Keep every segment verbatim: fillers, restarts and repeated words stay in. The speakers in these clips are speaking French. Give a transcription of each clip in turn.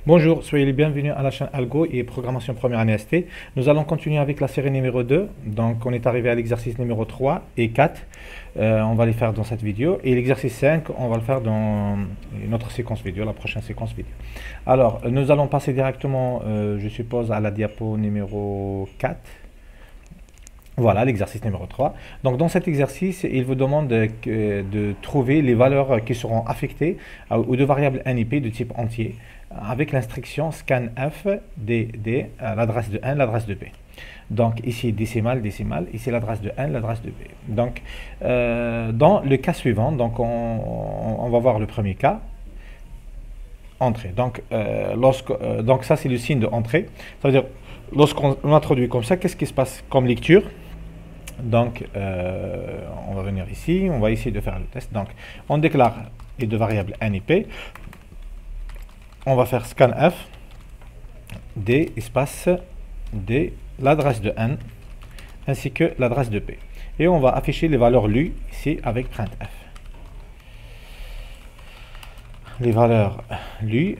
Bonjour, soyez les bienvenus à la chaîne Algo et Programmation Première Année S T. Nous allons continuer avec la série numéro deux. Donc, on est arrivé à l'exercice numéro trois et quatre. Euh, on va les faire dans cette vidéo. Et l'exercice cinq, on va le faire dans notre séquence vidéo, la prochaine séquence vidéo. Alors, nous allons passer directement, euh, je suppose, à la diapo numéro quatre. Voilà, l'exercice numéro trois. Donc, dans cet exercice, il vous demande de, de trouver les valeurs qui seront affectées aux deux variables N et P de type entier avec l'instruction scanf D D, l'adresse de N, l'adresse de P. Donc, ici, décimale, décimale, ici, l'adresse de N, l'adresse de P. Donc, euh, dans le cas suivant, donc on, on, on va voir le premier cas. Entrée. Donc, euh, lorsque, euh, donc ça, c'est le signe de entrée. Ça veut dire, lorsqu'on introduit comme ça, qu'est-ce qui se passe comme lecture? Donc, euh, on va venir ici, on va essayer de faire le test. Donc, on déclare les deux variables N et P. On va faire scanf D espace D, l'adresse de N, ainsi que l'adresse de P. Et on va afficher les valeurs lues ici avec printf. Les valeurs lues,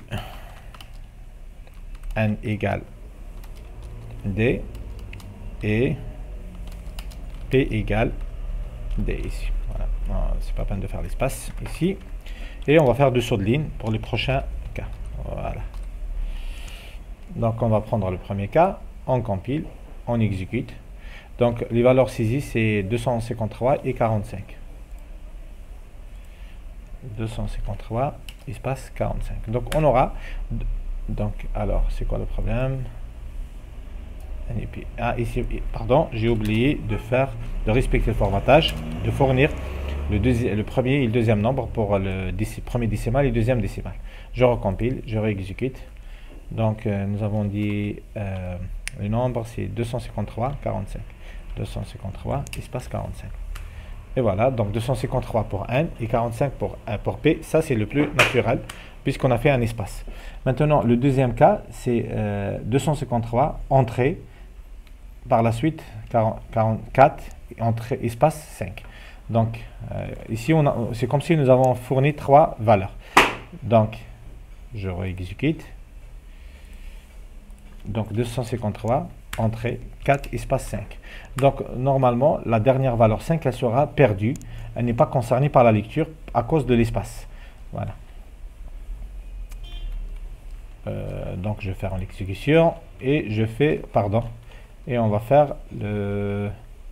N égale D et P égale D ici. Voilà. C'est pas peine de faire l'espace ici. Et on va faire deux sauts de ligne pour les prochains cas. Voilà. Donc on va prendre le premier cas, on compile, on exécute. Donc les valeurs saisies c'est deux cent cinquante-trois et quarante-cinq. deux cent cinquante-trois espace quarante-cinq. Donc on aura, donc alors c'est quoi le problème? Ah ici, pardon, j'ai oublié de faire, de respecter le formatage, de fournir le, le premier et le deuxième nombre pour le premier décimal et le deuxième décimal. Je recompile, je réexécute. Donc euh, nous avons dit euh, le nombre c'est deux cent cinquante-trois, quarante-cinq. deux cent cinquante-trois espace quarante-cinq. Et voilà, donc deux cent cinquante-trois pour N et quarante-cinq pour, euh, pour P. Ça c'est le plus naturel puisqu'on a fait un espace. Maintenant le deuxième cas c'est euh, deux cent cinquante-trois entrée. Par la suite, quarante, quarante-quatre, entrée, espace cinq. Donc, euh, ici, c'est comme si nous avons fourni trois valeurs. Donc, je réexécute. Donc, deux cent cinquante-trois, entrée, quatre, espace cinq. Donc, normalement, la dernière valeur cinq, elle sera perdue. Elle n'est pas concernée par la lecture à cause de l'espace. Voilà. Euh, donc, je vais faire l'exécution et je fais, pardon, et on va faire le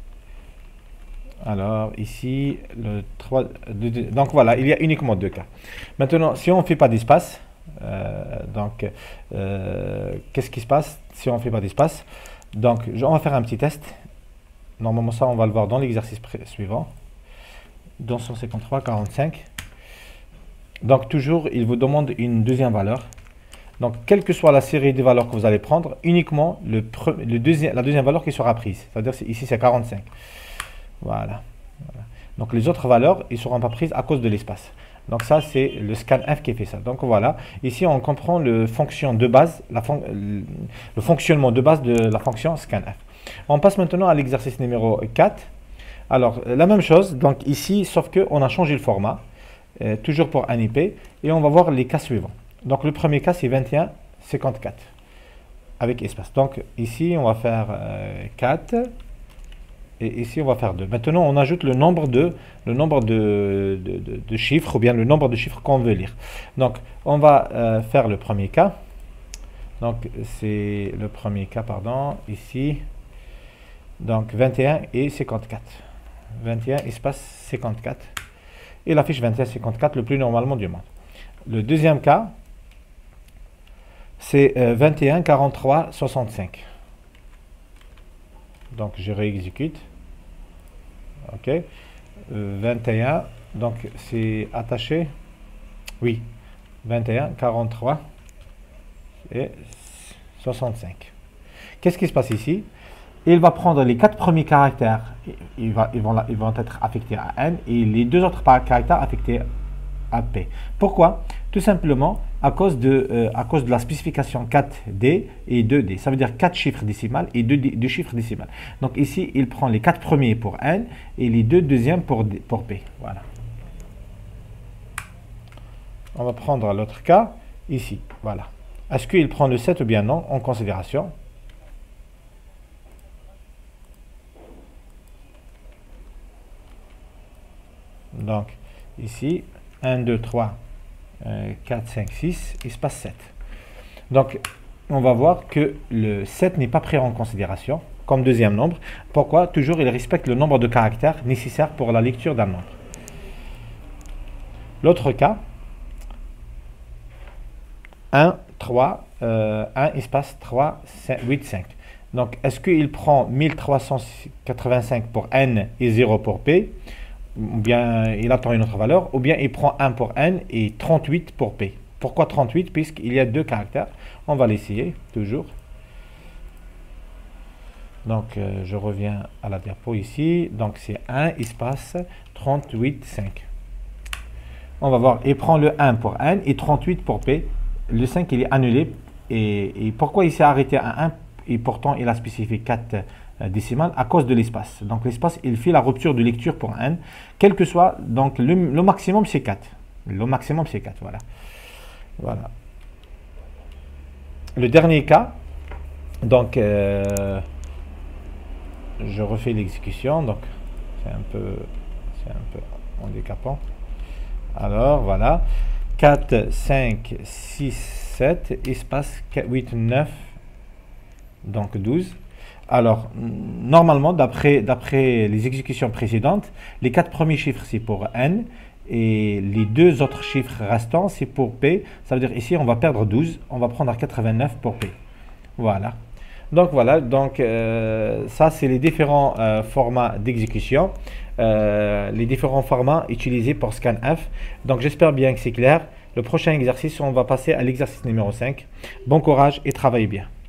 alors ici le trois, donc voilà, il y a uniquement deux cas. Maintenant si on ne fait pas d'espace, euh, donc euh, qu'est-ce qui se passe si on ne fait pas d'espace? Donc on va faire un petit test. Normalement ça on va le voir dans l'exercice suivant, dans cent cinquante-trois quarante-cinq. Donc toujours il vous demande une deuxième valeur. Donc, quelle que soit la série de valeurs que vous allez prendre, uniquement le le deuxième, la deuxième valeur qui sera prise. C'est-à-dire ici, c'est quarante-cinq. Voilà. Voilà. Donc, les autres valeurs, ils ne seront pas prises à cause de l'espace. Donc, ça, c'est le scanf qui fait ça. Donc, voilà. Ici, on comprend le fonction de base, la fon le fonctionnement de base de la fonction scanf. On passe maintenant à l'exercice numéro quatre. Alors, la même chose. Donc, ici, sauf qu'on a changé le format. Euh, toujours pour N I P. Et on va voir les cas suivants. Donc le premier cas c'est vingt et un, cinquante-quatre avec espace. Donc ici on va faire euh, quatre et ici on va faire deux. Maintenant on ajoute le nombre de le nombre de, de, de, de chiffres ou bien le nombre de chiffres qu'on veut lire. Donc on va euh, faire le premier cas. Donc c'est le premier cas pardon ici. Donc vingt et un et cinquante-quatre. vingt et un espace cinquante-quatre et la fiche vingt et un cinquante-quatre le plus normalement du monde. Le deuxième cas c'est euh, vingt et un, quarante-trois, soixante-cinq. Donc je réexécute. Ok. Euh, vingt et un, donc c'est attaché. Oui. vingt et un, quarante-trois et soixante-cinq. Qu'est-ce qui se passe ici? Il va prendre les quatre premiers caractères, ils, va, ils, vont, ils vont être affectés à N et les deux autres caractères affectés à P. Pourquoi? Tout simplement à cause de, euh, à cause de la spécification quatre D et deux D. Ça veut dire quatre chiffres décimales et deux, deux chiffres décimales. Donc ici, il prend les quatre premiers pour N et les deux deuxièmes pour, pour P. Voilà. On va prendre l'autre cas ici. Voilà. Est-ce qu'il prend le sept ou bien non en considération? Donc, ici, un, deux, trois, quatre, cinq, six, il se passe sept. Donc, on va voir que le sept n'est pas pris en considération comme deuxième nombre. Pourquoi? Toujours, il respecte le nombre de caractères nécessaires pour la lecture d'un nombre. L'autre cas, un, trois, euh, un espace trois, cinq, huit, cinq. Donc, est-ce qu'il prend mille trois cent quatre-vingt-cinq pour n et zéro pour p, ou bien il attend une autre valeur, ou bien il prend un pour n et trente-huit pour p. Pourquoi trente-huit? Puisqu'il y a deux caractères. On va l'essayer, toujours. Donc, euh, je reviens à la diapo ici. Donc, c'est un espace trente-huit, cinq. On va voir, il prend le un pour n et trente-huit pour p. Le cinq, il est annulé. Et, et pourquoi il s'est arrêté à un et pourtant il a spécifié quatre euh, décimales? À cause de l'espace. Donc, l'espace, il fait la rupture de lecture pour n. Quel que soit, donc le, le maximum, c'est quatre. Le maximum, c'est quatre, voilà. Voilà. Le dernier cas, donc, euh, je refais l'exécution, donc c'est un peu, c'est un peu handicapant. Alors, voilà, quatre, cinq, six, sept, espace huit, neuf, donc douze. Alors, normalement, d'après d'après les exécutions précédentes, les quatre premiers chiffres, c'est pour n, et les deux autres chiffres restants, c'est pour p. Ça veut dire ici, on va perdre douze, on va prendre quatre-vingt-neuf pour p. Voilà. Donc voilà, donc euh, ça c'est les différents euh, formats d'exécution, euh, les différents formats utilisés pour scanf. Donc j'espère bien que c'est clair. Le prochain exercice, on va passer à l'exercice numéro cinq. Bon courage et travaillez bien.